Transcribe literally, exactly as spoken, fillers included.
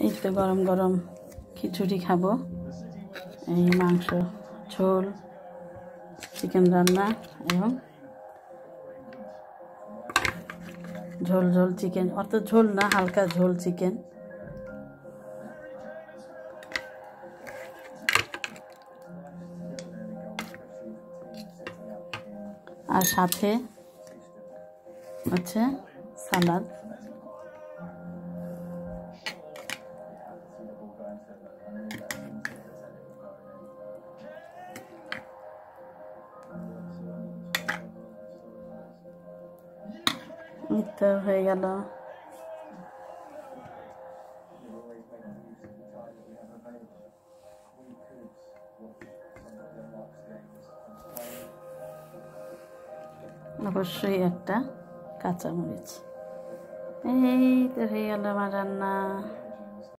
এই তো গরম গরম খিচুড়ি খাবো। এই মাংস ঝোল, চিকেন রান্না এবং ঝোল ঝোল চিকেন, অত ঝোল না, হালকা ঝোল চিকেন। আর সাথে হচ্ছে সালাদ। এই তো হয়ে গেল। অবশ্যই একটা কাঁচামরিচ। এই তো হয়ে গেল আমার রান্না।